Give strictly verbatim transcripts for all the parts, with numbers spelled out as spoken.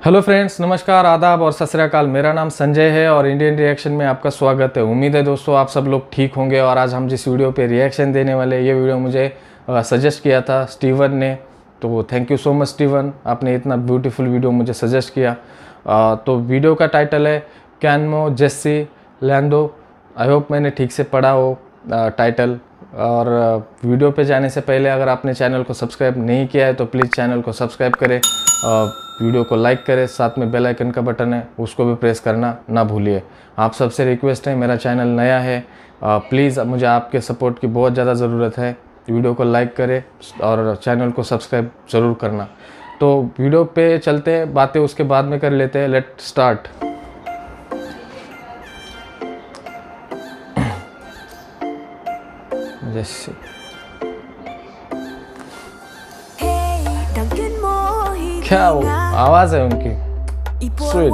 Hello friends, नमस्कार, आदाब और सत श्री अकाल। मेरा नाम संजय है और इंडियन रिएक्शन में आपका स्वागत है। उम्मीद है दोस्तों आप सब लोग ठीक होंगे। और आज हम जिस वीडियो पे रिएक्शन देने वाले, ये वीडियो मुझे सजेस्ट किया था स्टीवन ने, तो thank you so much Steven, आपने इतना ब्यूटीफुल वीडियो मुझे सजेस्ट किया। आ, तो वीडियो का टाइटल है कैनमो जेस्सी लैंडो। आई होप मैंने ठीक से पढ़ा हो टाइटल। और वीडियो पे जाने से पहले अगर आपने चैनल को सब्सक्राइब नहीं किया है तो प्लीज़ चैनल को सब्सक्राइब करें, वीडियो को लाइक करें, साथ में बेल आइकन का बटन है उसको भी प्रेस करना ना भूलिए। आप सबसे रिक्वेस्ट है, मेरा चैनल नया है, प्लीज़ मुझे आपके सपोर्ट की बहुत ज़्यादा ज़रूरत है। वीडियो को लाइक करें और चैनल को सब्सक्राइब ज़रूर करना। तो वीडियो पे चलते हैं, बातें उसके बाद में कर लेते हैं। Let start. जैसे क्या वो आवाज है उनकी, स्वीट।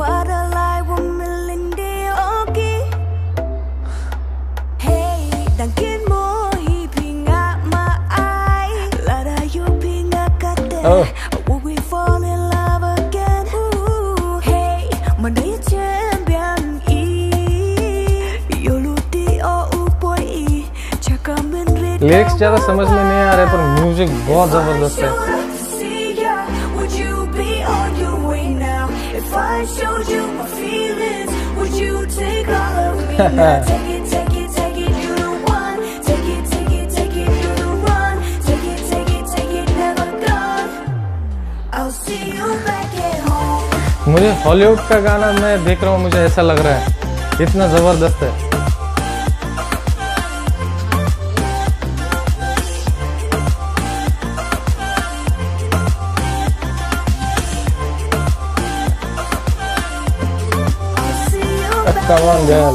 Oh. लिरिक्स ज़्यादा समझ में नहीं आ रहे पर म्यूजिक बहुत ज़बरदस्त है। मुझे हॉलीवुड का गाना मैं देख रहा हूँ, मुझे ऐसा लग रहा है, इतना ज़बरदस्त है। Come on, girl.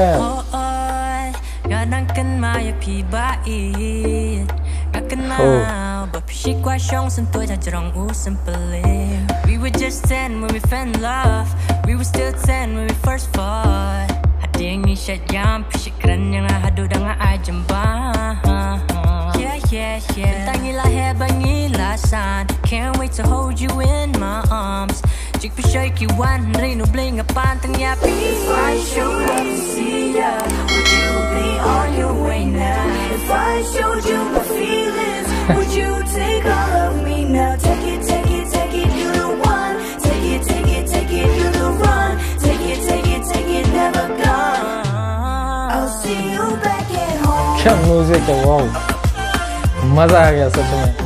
We were just ten when we fell in love. We were still ten when we first fought. Hading ni siya yang pisikran yang nahado dengan ajambang. Yeah, yeah, yeah. Tangila hebangilasan. Can't wait to hold you in my arms. Jig pa shake you one rin bling a pantang yapi. If I showed up to see ya, would you be on your way now? If I showed you my feelings, would you take all of me now? Take it, take it, take it, you the one. Take it, take it, take it, you the run. Take it, take it, take it, never gone. I'll see you back at home. क्या music है, वाह, मजा आ गया सच में।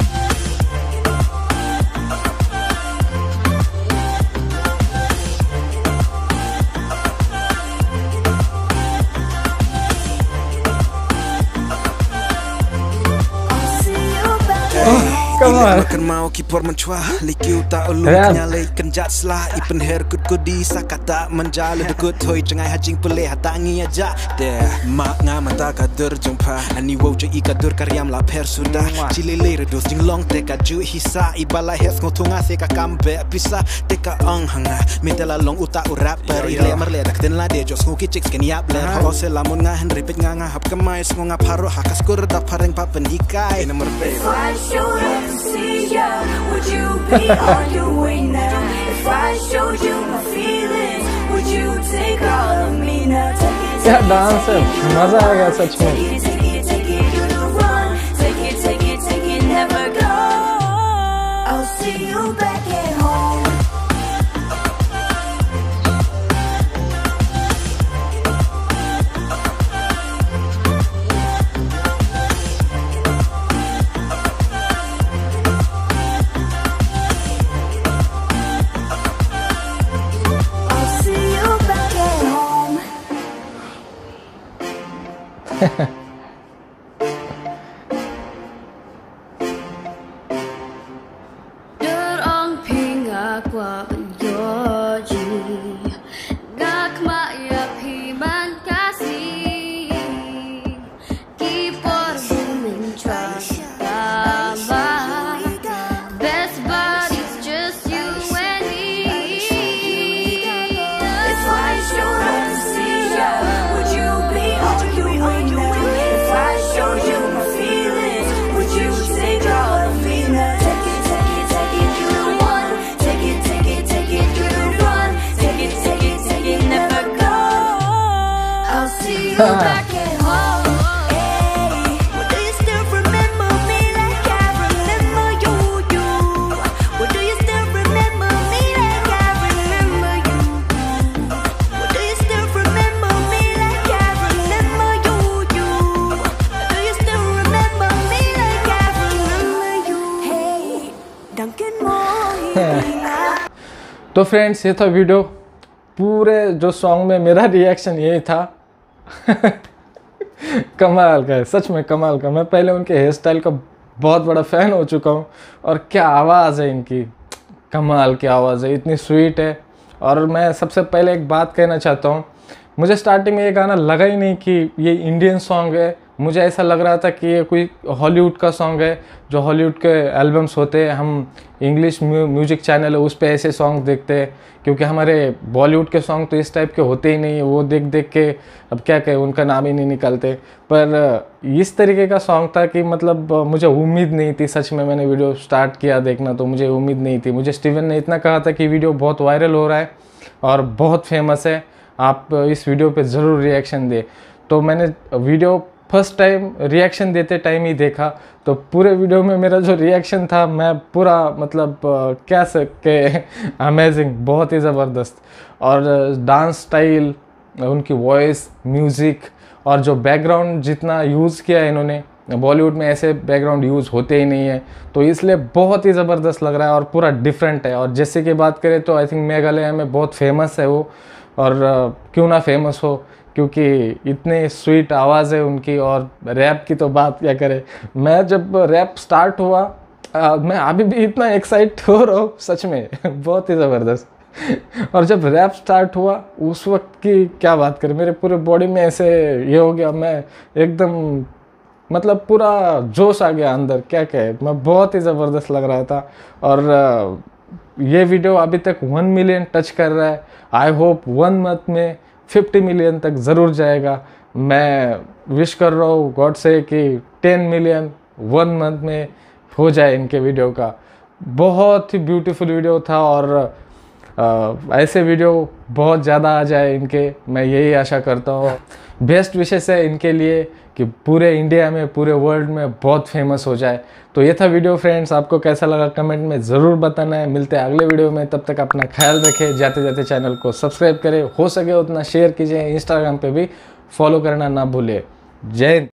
Makan mau kipor mencua likiu tak ulu nyalai kenjat selah ipen her kut kudi sakata menjalu dekut hoi cengai hajing peleh hatangi aja deh mak ngamata kadur jumpa ani wow je ikadur karyam la per sudah cilele redus jinglong teka ju hisa ibala hes ngotunga seka kambe pisa teka ang hanga mitela long uta urap peri le merle dak den la de jos nguki chicks ken yap le ho se lamun nga henry pet nga nga hap kemai sngonga paro hakas kur da pareng pa pendikai nomor be. Would you be on your way now? If I showed you my feelings, would you take all of me now? Take it, क्या dance है, मजा आ गया सच में। take it, take it, take it, you the run. Take it, take it, take it, never go. I'll see you back at home. Dorong pingak wa yoji nak maya piman kasih kipor bumin chama best buddies just you and me. If I showed up to see ya, would you be on your way now? back at home. Hey, well, do you still remember me like I remember you? You. Well, do you still remember me like I remember you? Well, do you still remember me like I remember you? You. Do you still remember me like I remember you? Hey, Duncan Moore. तो friends ये था video. पूरे जो song में मेरा reaction यही था। कमाल का है, सच में कमाल का। मैं पहले उनके हेयर स्टाइल का बहुत बड़ा फ़ैन हो चुका हूँ, और क्या आवाज़ है इनकी, कमाल की आवाज़ है, इतनी स्वीट है। और मैं सबसे पहले एक बात कहना चाहता हूँ, मुझे स्टार्टिंग में ये गाना लगा ही नहीं कि ये इंडियन सॉन्ग है। मुझे ऐसा लग रहा था कि ये कोई हॉलीवुड का सॉन्ग है, जो हॉलीवुड के एल्बम्स होते हैं, हम इंग्लिश म्यूजिक चैनल है उस पे ऐसे सॉन्ग देखते हैं, क्योंकि हमारे बॉलीवुड के सॉन्ग तो इस टाइप के होते ही नहीं। वो देख देख के अब क्या कहें, उनका नाम ही नहीं निकालते। पर इस तरीके का सॉन्ग था कि मतलब मुझे उम्मीद नहीं थी। सच में मैंने वीडियो स्टार्ट किया देखना तो मुझे उम्मीद नहीं थी। मुझे स्टीवन ने इतना कहा था कि वीडियो बहुत वायरल हो रहा है और बहुत फेमस है, आप इस वीडियो पे ज़रूर रिएक्शन दे। तो मैंने वीडियो फर्स्ट टाइम रिएक्शन देते टाइम ही देखा, तो पूरे वीडियो में मेरा जो रिएक्शन था, मैं पूरा मतलब क्या सके अमेजिंग, बहुत ही ज़बरदस्त। और डांस स्टाइल, उनकी वॉइस, म्यूज़िक, और जो बैकग्राउंड जितना यूज़ किया है इन्होंने, बॉलीवुड में ऐसे बैकग्राउंड यूज़ होते ही नहीं है, तो इसलिए बहुत ही ज़बरदस्त लग रहा है और पूरा डिफरेंट है। और जैसे कि बात करें तो आई थिंक मेघालय में बहुत फेमस है वो, और क्यों ना फेमस हो, क्योंकि इतनी स्वीट आवाज़ है उनकी। और रैप की तो बात क्या करें, मैं जब रैप स्टार्ट हुआ, आ, मैं अभी भी इतना एक्साइट हो रहा हूँ, सच में बहुत ही ज़बरदस्त। और जब रैप स्टार्ट हुआ उस वक्त की क्या बात करें, मेरे पूरे बॉडी में ऐसे ये हो गया, मैं एकदम मतलब पूरा जोश आ गया अंदर, क्या कहे, मैं बहुत ही ज़बरदस्त लग रहा था। और ये वीडियो अभी तक वन मिलियन टच कर रहा है। आई होप वन मंथ में फिफ्टी मिलियन तक ज़रूर जाएगा। मैं विश कर रहा हूँ गॉड से कि टेन मिलियन वन मंथ में हो जाए इनके वीडियो का। बहुत ही ब्यूटीफुल वीडियो था, और आ, ऐसे वीडियो बहुत ज़्यादा आ जाए इनके, मैं यही आशा करता हूँ। बेस्ट विशेस है इनके लिए कि पूरे इंडिया में, पूरे वर्ल्ड में बहुत फेमस हो जाए। तो ये था वीडियो फ्रेंड्स, आपको कैसा लगा कमेंट में ज़रूर बताना है। मिलते हैं अगले वीडियो में, तब तक अपना ख्याल रखें। जाते जाते चैनल को सब्सक्राइब करें, हो सके उतना शेयर कीजिए, इंस्टाग्राम पे भी फॉलो करना ना भूलिए। जय हिंद।